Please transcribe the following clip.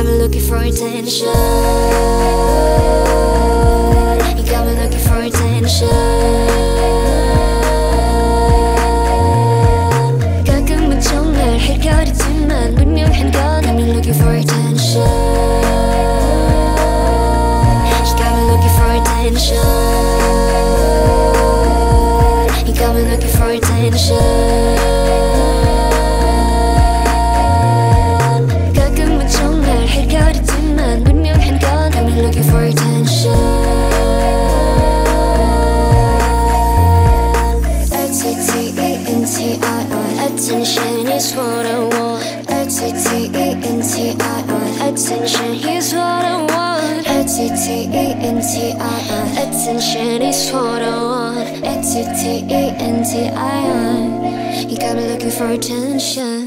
got me looking for attention. You got me looking for attention. 가끔은 정말 헷갈리지만 분명한 건 got me looking for attention. You got me looking for attention. You got me looking for attention. Looking for attention. A-T-T-E-N-T-I-O. Attention is what I want. A-T-T-E-N-T-I-O. Attention is what I want. A-T-T-E-N-T-I-O. Attention is what I want. A-T-T-E-N-T-I-O. You got me looking for attention.